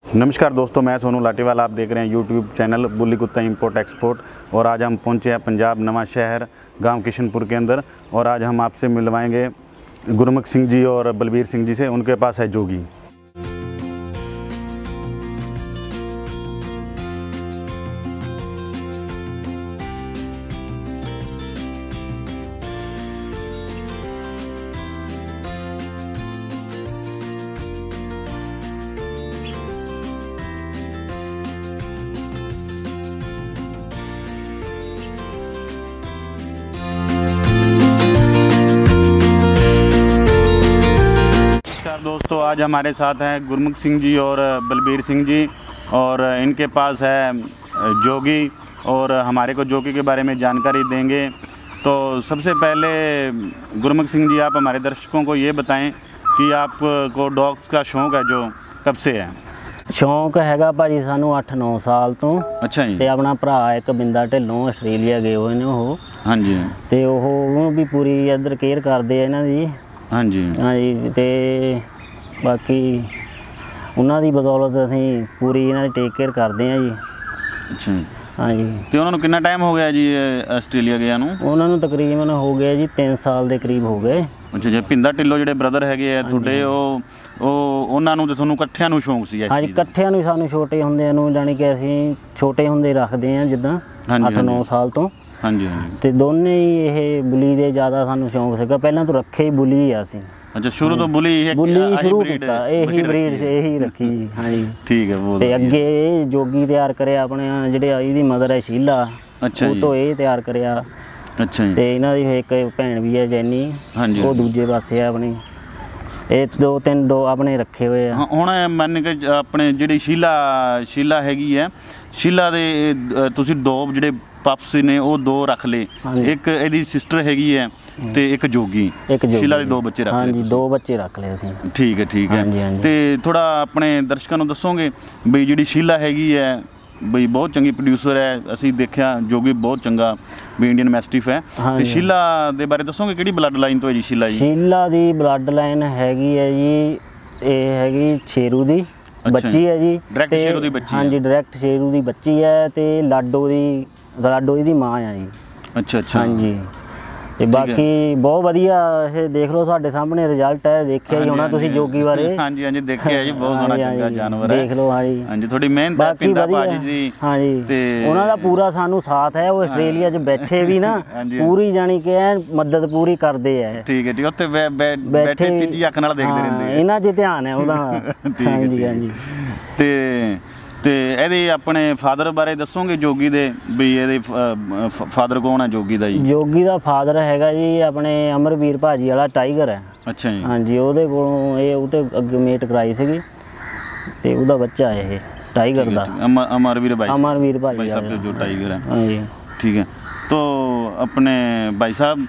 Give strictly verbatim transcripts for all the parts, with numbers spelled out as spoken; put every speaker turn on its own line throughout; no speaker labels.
नमस्कार दोस्तों, मैं सोनू लाटीवाल। आप देख रहे हैं यूट्यूब चैनल बुल्ली कुत्ता इंपोर्ट एक्सपोर्ट। और आज हम पहुंचे हैं पंजाब नवा शहर गांव किशनपुर के अंदर। और आज हम आपसे मिलवाएंगे गुरमुख सिंह जी और बलबीर सिंह जी से। उनके पास है जोगी। दोस्तों, आज हमारे साथ हैं गुरमुख सिंह जी और बलबीर सिंह जी, और इनके पास है जोगी, और हमारे को जोगी के बारे में जानकारी देंगे। तो सबसे पहले गुरमुख सिंह जी, आप हमारे दर्शकों को ये बताएं कि आपको डॉग्स का शौक़ है जो कब से है?
शौक हैगा भाजी सानू अठ नौ साल तो।
अच्छा जी।
ते अपना भरा एक बिंदा ढिल्लों आस्ट्रेलिया गए हुए ने वो।
हाँ जी।
ते ओह भी पूरी इधर केयर करते इन्हां दी।
हाँ जी।
हाँ जी। ते बाकी उन्हां दी बदौलत असीं पूरी इन्हां दी टेक केयर करते हैं जी।
अच्छा जी।
हाँ जी।
तो उन्होंने कितना टाइम हो गया जी आस्ट्रेलिया गया नूं? उन्होंने
तकरीबन हो गया जी तीन साल के करीब हो गए।
अच्छा जी। पिंदा ढिल्लों ਜਿਹੜੇ ਬ੍ਰਦਰ ਹੈਗੇ ਆ ਤੁਹਾਡੇ, ਉਹ ਉਹ ਉਹਨਾਂ ਨੂੰ ਤੇ ਤੁਹਾਨੂੰ ਇਕੱਠਿਆਂ ਨੂੰ ਸ਼ੌਂਕ ਸੀ ਇਸ
ਹਾਂਜੀ,
ਚੀਜ਼ ਦਾ?
ਇਕੱਠਿਆਂ ਨੂੰ ਸਾਨੂੰ ਛੋਟੇ ਹੁੰਦਿਆਂ ਨੂੰ, ਜਾਣੀ ਕਿ ਅਸੀਂ ਛੋਟੇ ਹੁੰਦੇ ਰੱਖਦੇ ਹਾਂ ਜਿੱਦਾਂ ਅੱਠ ਨੌ ਸਾਲ ਤੋਂ।
ਹਾਂਜੀ ਹਾਂਜੀ।
ਤੇ ਦੋਨੇ ਹੀ ਇਹ ਬੁਲੀ ਦੇ ਜ਼ਿਆਦਾ ਸਾਨੂੰ ਸ਼ੌਂਕ ਸੀਗਾ। ਪਹਿਲਾਂ ਤੋਂ ਰੱਖੇ ਹੀ ਬੁਲੀ ਆ ਅਸੀਂ।
अच्छा, शुरू तो बुली है?
बुली शुरू किया, यही ब्रीड से यही रखी। हाँ जी।
ठीक है। वो
ते अगे जोगी तैयार करे अपने ਜਿਹੜੇ ਇਹਦੀ मदर है शीला।
अच्छा
ਉਹ ਤੋਂ ਇਹ ਤਿਆਰ ਕਰਿਆ।
अच्छा जी।
ਤੇ ਇਹਨਾਂ ਦੀ ਇੱਕ ਭੈਣ ਵੀ ਹੈ ਜੈਨੀ।
ਹਾਂਜੀ।
ਉਹ ਦੂਜੇ ਪਾਸੇ ਆ ਆਪਣੀ। ਇਹ ਦੋ ਤਿੰਨ ਦੋ ਆਪਣੇ ਰੱਖੇ ਹੋਏ ਆ।
ਹੁਣ ਮੰਨ ਕੇ ਆਪਣੇ ਜਿਹੜੀ ਸ਼ੀਲਾ ਸ਼ੀਲਾ ਹੈਗੀ ਹੈ, ਸ਼ੀਲਾ ਦੇ ਤੁਸੀਂ ਦੋ ਜਿਹੜੇ ਪਪਸ ਨੇ ਉਹ ਦੋ ਰੱਖ ਲਏ। ਇੱਕ ਇਹਦੀ ਸਿਸਟਰ ਹੈਗੀ ਹੈ ਤੇ ਇੱਕ ਜੋਗੀ। ਸ਼ੀਲਾ ਦੇ ਦੋ ਬੱਚੇ ਰੱਖ ਲਏ?
ਹਾਂਜੀ, ਦੋ ਬੱਚੇ ਰੱਖ ਲਏ ਅਸੀਂ।
ਠੀਕ ਹੈ ਠੀਕ ਹੈ। ਤੇ ਥੋੜਾ ਆਪਣੇ ਦਰਸ਼ਕਾਂ ਨੂੰ ਦੱਸੋਗੇ ਬਈ ਜਿਹੜੀ ਸ਼ੀਲਾ ਹੈਗੀ ਹੈ ਬਈ ਬਹੁਤ ਚੰਗੀ ਪ੍ਰੋਡਿਊਸਰ ਹੈ, ਅਸੀਂ ਦੇਖਿਆ। ਜੋਗੀ ਬਹੁਤ ਚੰਗਾ ਵੀ ਇੰਡੀਅਨ ਮੈਸਟਿਫ ਹੈ। ਤੇ ਸ਼ੀਲਾ ਦੇ ਬਾਰੇ ਦੱਸੋਗੇ ਕਿਹੜੀ ਬਲੱਡ ਲਾਈਨ ਤੋਂ ਹੈ ਜੀ ਸ਼ੀਲਾ ਜੀ? ਸ਼ੀਲਾ
ਦੀ ਬਲੱਡ ਲਾਈਨ ਹੈਗੀ ਹੈ ਜੀ, ਇਹ ਹੈਗੀ ਸ਼ੇਰੂ ਦੀ ਬੱਚੀ ਹੈ ਜੀ।
ਡਾਇਰੈਕਟ ਸ਼ੇਰੂ ਦੀ ਬੱਚੀ?
ਹਾਂਜੀ, ਡਾਇਰੈਕਟ ਸ਼ੇਰੂ ਦੀ ਬੱਚੀ ਹੈ। ਤੇ ਲਾਡੋ ਦੀ ਲਾਡੋ ਇਹਦੀ ਮਾਂ ਆ ਜੀ।
ਅੱਛਾ ਅੱਛਾ।
ਹਾਂਜੀ। ਤੇ ਬਾਕੀ ਬਹੁਤ ਵਧੀਆ। ਇਹ ਦੇਖ ਲਓ ਸਾਡੇ ਸਾਹਮਣੇ ਰਿਜ਼ਲਟ ਹੈ, ਦੇਖਿਆ ਹੀ ਹੋਣਾ ਤੁਸੀਂ ਜੋਗੀ ਬਾਰੇ।
ਹਾਂਜੀ ਹਾਂਜੀ, ਦੇਖਿਆ ਜੀ। ਬਹੁਤ ਸੋਹਣਾ ਚੰਗਾ ਜਾਨਵਰ ਹੈ।
ਦੇਖ ਲਓ। ਹਾਂਜੀ
ਹਾਂਜੀ, ਥੋੜੀ ਮਿਹਨਤ ਹੈ ਪਿੰਦਾ ਭਾਜੀ ਜੀ।
ਹਾਂਜੀ। ਤੇ ਉਹਨਾਂ ਦਾ ਪੂਰਾ ਸਾਨੂੰ ਸਾਥ ਹੈ। ਉਹ ਆਸਟ੍ਰੇਲੀਆ 'ਚ ਬੈਠੇ ਵੀ ਨਾ ਪੂਰੀ ਜਾਣੀ ਕਿ ਮਦਦ ਪੂਰੀ ਕਰਦੇ ਆ।
ਠੀਕ ਹੈ ਠੀਕ। ਉੱਥੇ ਬੈਠੇ ਤੀਜੀ ਅੱਖ ਨਾਲ ਦੇਖਦੇ ਰਹਿੰਦੇ ਆ।
ਇਹਨਾਂ 'ਚ ਧਿਆਨ ਹੈ ਉਹਦਾ। ਹਾਂਜੀ ਹਾਂਜੀ।
ਤੇ ਤੇ ਇਹਦੇ ਆਪਣੇ ਫਾਦਰ ਬਾਰੇ ਦੱਸੋਗੇ ਜੋਗੀ ਦੇ ਵੀ ਇਹਦੇ ਫਾਦਰ ਕੌਣ ਹੈ ਜੋਗੀ ਦਾ ਜੀ? ਜੋਗੀ ਦਾ ਫਾਦਰ ਹੈਗਾ ਜੀ ਆਪਣੇ ਅਮਰਵੀਰ ਭਾਜੀ ਵਾਲਾ ਟਾਈਗਰ ਹੈ। ਅੱਛਾ ਜੀ। ਹਾਂਜੀ, ਉਹਦੇ ਕੋਲੋਂ ਇਹ ਉਹ ਤੇ ਅੱਗੇ ਮੇਟ ਕਰਾਈ ਸੀਗੀ ਤੇ ਉਹਦਾ ਬੱਚਾ ਇਹ ਟਾਈਗਰ ਦਾ। ਅਮਰਵੀਰ ਭਾਈ ਅਮਰਵੀਰ ਭਾਈ ਸਾਹਿਬ ਜੋ ਟਾਈਗਰ ਹੈ। ਹਾਂਜੀ। ठीक है। तो अपने भाई साहब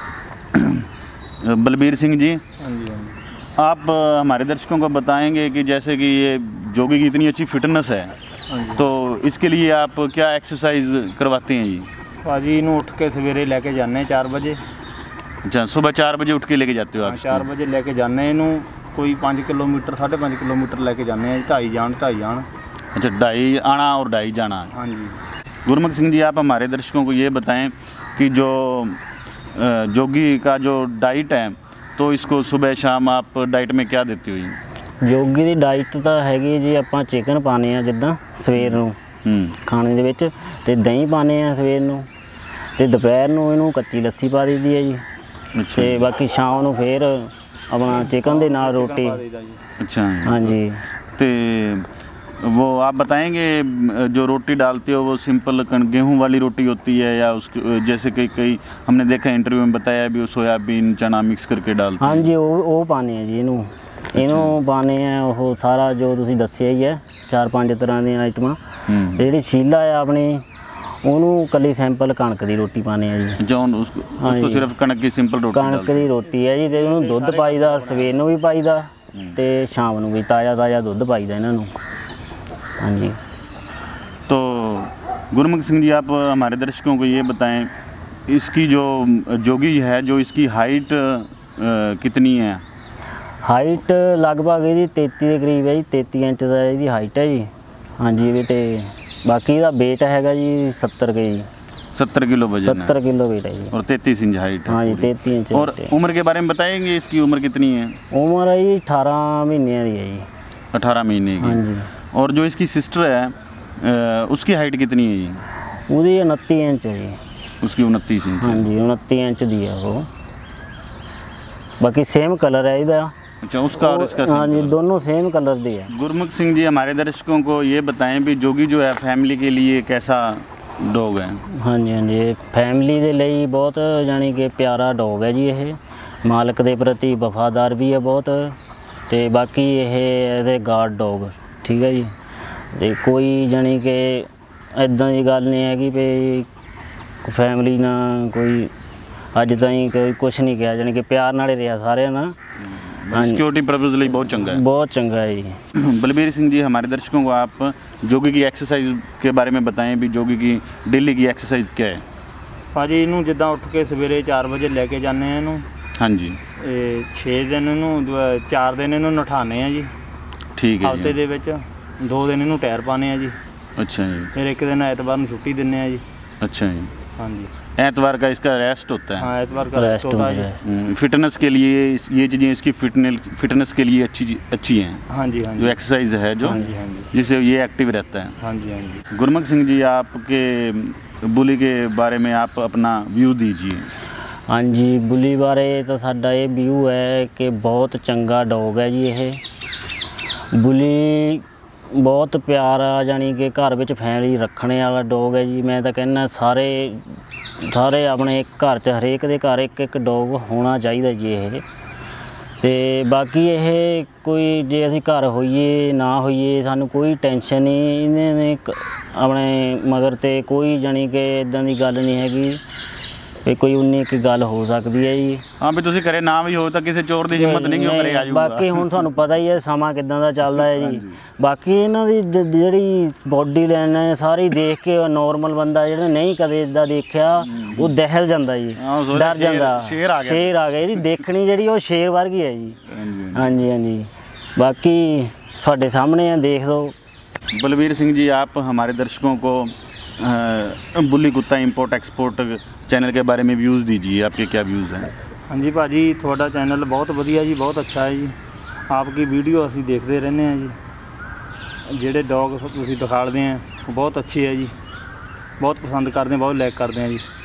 बलबीर सिंह जी, आप हमारे दर्शकों को बताएंगे कि जैसे कि ये जोगी की इतनी अच्छी फिटनेस है, तो इसके लिए आप क्या एक्सरसाइज करवाते हैं जी?
भाजी इनू उठ के सवेरे लेके जाने चार बजे।
अच्छा, सुबह चार बजे उठ के लेके जाते हो आप?
चार बजे लेके जाने इनू कोई पाँच किलोमीटर साढ़े पाँच किलोमीटर लेके जाने। ढाई जान ढाई जान।
अच्छा, ढाई आना और ढाई जाना।
हाँ जी।
गुरमुख सिंह जी, आप हमारे दर्शकों को ये बताएं कि जो जोगी का जो डाइट है, तो इसको सुबह शाम आप डाइट में क्या देते हो जी?
ਜੋਗੀ ਦੀ ਡਾਈਟ ਤਾਂ ਹੈਗੀ ਜੀ, ਆਪਾਂ ਚਿਕਨ ਪਾਉਂਦੇ ਆ ਜਿੱਦਾਂ ਸਵੇਰ ਨੂੰ ਖਾਣੇ ਦੇ ਵਿੱਚ, ਤੇ ਦਹੀਂ ਪਾਉਂਦੇ ਆ ਸਵੇਰ ਨੂੰ, ਤੇ ਦੁਪਹਿਰ ਨੂੰ ਇਹਨੂੰ ਕੱਚੀ ਲੱਸੀ ਪਾ ਦਈਦੀ ਹੈ ਜੀ। ਤੇ ਬਾਕੀ ਸ਼ਾਮ ਨੂੰ ਫੇਰ ਆਪਣਾ ਚਿਕਨ ਦੇ ਨਾਲ ਰੋਟੀ।
अच्छा।
हाँ जी।
तो वो आप बताएंगे जो रोटी डालते हो वो सिंपल गेहूं वाली रोटी होती है या उसके जैसे कई कई हमने देखा इंटरव्यू में बताया भी सोयाबीन चना मिक्स करके डालते हैं?
हाँ जी, वो वो पाने हैं जी ਇਹਨੂੰ ਇਹਨੂੰ ਪਾਣੇ ਆ ਉਹ ਸਾਰਾ ਜੋ ਤੁਸੀਂ ਦੱਸਿਆ ਹੀ ਹੈ, ਚਾਰ ਪੰਜ ਤਰ੍ਹਾਂ ਦੀਆਂ ਆਈਟਮਾਂ। ਜਿਹੜੀ ਸ਼ੀਲਾ ਆ ਆਪਣੀ ਉਹਨੂੰ ਕੱਲੀ ਸਿੰਪਲ ਕਣਕ ਦੀ ਰੋਟੀ ਪਾਣੇ ਆ ਜੀ।
ਜੋ ਉਸਕੋ ਉਸਕੋ ਸਿਰਫ ਕਣਕ ਦੀ ਸਿੰਪਲ ਰੋਟੀ
ਕਣਕ ਦੀ ਰੋਟੀ ਹੈ ਜੀ। ਤੇ ਉਹਨੂੰ ਦੁੱਧ ਪਾਈਦਾ, ਸਵੇਰ ਨੂੰ ਵੀ ਪਾਈਦਾ ਤੇ ਸ਼ਾਮ ਨੂੰ ਵੀ ਤਾਜ਼ਾ ਤਾਜ਼ਾ ਦੁੱਧ ਪਾਈਦਾ ਇਹਨਾਂ ਨੂੰ। हाँ जी।
तो गुरमुख सिंह जी, आप हमारे दर्शकों को ये बताएं इसकी जो जोगी है, जो इसकी हाइट कितनी है?
ਹਾਈਟ ਲਗਭਗ ਇਹਦੀ ਤੇਤੀ ਦੇ ਕਰੀਬ ਹੈ ਜੀ, ਤੇਤੀ ਇੰਚ ਦਾ ਇਹਦੀ ਹਾਈਟ ਹੈ ਜੀ। ਹਾਂਜੀ ਵੀ ਤੇ ਬਾਕੀ ਇਹਦਾ weight ਹੈਗਾ ਜੀ सत्तर के जी,
सत्तर किलो वजन है।
सत्तर किलो वेट है जी।
और तैंतीस इंच हाइट है।
हाँ जी, तैंतीस इंच।
और उम्र के बारे में बताएंगे, इसकी उम्र कितनी है?
उम्र है जी अठारह महीने की है जी।
अठारह महीने की।
हाँ जी।
और जो इसकी सिस्टर है उसकी हाइट कितनी है जी?
उसकी उनतीस इंच है जी।
उसकी उनतीस इंच।
हाँ जी, उनतीस इंच दी है वो। बाकी सेम कलर है इसका।
अच्छा, उसका और इसका?
हाँ जी, दोनों सेम कलर दी है।
गुरमुख सिंह जी, हमारे दर्शकों को ये बताएं भी जोगी जो है फैमिली के लिए कैसा डॉग है?
हाँ जी, हाँ जी, फैमिली के लिए बहुत जानी कि प्यारा डॉग है जी। ये मालिक के प्रति वफादार भी है बहुत, तो बाकी ये गार्ड डॉग ठीक है जी। तो कोई जानी कि इदां की गल नहीं है कि भाई फैमिली ना कोई अज ताईं कोई कुछ नहीं कहा, जानी कि प्यार नाल रहा सारे ना।
सिक्योरिटी पर्पज लिए बहुत चंगा है।
बहुत चंगा है जी।
बलबीर सिंह जी, हमारे दर्शकों को आप जोगी की एक्सरसाइज के बारे में बताएं भी जोगी की डेली की एक्सरसाइज क्या है?
ਭਾਜੀ ਇਹਨੂੰ ਜਿੱਦਾਂ ਉੱਠ ਕੇ ਸਵੇਰੇ ਚਾਰ ਵਜੇ ਲੈ ਕੇ ਜਾਂਦੇ ਆ ਇਹਨੂੰ।
ਹਾਂਜੀ।
ਇਹ ਛੇ ਦਿਨ ਇਹਨੂੰ ਚਾਰ ਦਿਨ ਇਹਨੂੰ ਨਠਾਣੇ ਆ ਜੀ।
ਠੀਕ ਹੈ ਜੀ।
ਹਫ਼ਤੇ ਦੇ ਵਿੱਚ ਦੋ ਦਿਨ ਇਹਨੂੰ ਟਾਇਰ ਪਾਣੇ ਆ ਜੀ।
ਅੱਛਾ ਜੀ।
ਫਿਰ ਇੱਕ ਦਿਨ ਐਤਵਾਰ ਨੂੰ ਛੁੱਟੀ ਦਿੰਦੇ ਆ ਜੀ।
अच्छा जी।
हाँ जी,
एतवार का इसका रेस्ट होता है।
हाँ, एतवार का रेस्ट होता है जी।
फिटनेस के लिए ये चीज़ें इसकी फिटनेस फिटनेस के लिए अच्छी अच्छी हैं।
हाँ जी, हाँ जी।
जो एक्सरसाइज है जो,
हाँ जी, हाँ जी,
जिससे ये एक्टिव रहता है।
हाँ जी, हाँ जी।
गुरमुख सिंह जी, आपके बुली के बारे में आप अपना व्यू दीजिए।
हाँ जी, बुली बारे तो साडा ये व्यू है कि बहुत चंगा डॉग है जी। ये बुली बहुत प्यारा जानी कि घर में फैमिली रखने वाला डॉग है जी। मैं तो कहना सारे सारे अपने एक घर च हरेक दे घर एक एक डॉग होना चाहिए जी। ये तो बाकी ये कोई जे असी घर होइए ना होइए सानू कोई टेंशन नहीं, इन्हें अपने मगर तो कोई जानी कि इदां दी गल नहीं हैगी भी कोई उन्नी की गल हो सकती है जी।
हाँ भी तुसीं करे ना भी हो तो किसी चोर की हिम्मत नहीं कि वो करे आ जाऊगा।
बाकी हुण तुहानूं पता ही है समा किदां दा चलदा है जी। बाकी इन्हां दी जिहड़ी बॉडी लाइन है सारी देख के नॉर्मल बंदा जिहड़ा नहीं कदे इदां देखिया वो दहल जांदा जी, डर जांदा।
शेर आ गया,
शेर आ गया इहदी देखणी जिहड़ी वो शेर वर्गी है जी। हाँ जी, हाँ जी। बाकी तुहाडे सामने है, देख दो।
बलबीर सिंह जी, आप हमारे दर्शकों को बुली कुत्ता इंपोर्ट एक्सपोर्ट चैनल के बारे में व्यूज़ दीजिए, आपके क्या व्यूज़ हैं?
हाँ जी भाजी, थोड़ा चैनल बहुत वधिया जी, बहुत अच्छा है जी। आपकी वीडियो असी देखते रहने हैं जी। जेडे डॉग तुसीं दिखाते हैं वो बहुत अच्छे है जी, बहुत पसंद करते हैं, बहुत लाइक करते हैं जी।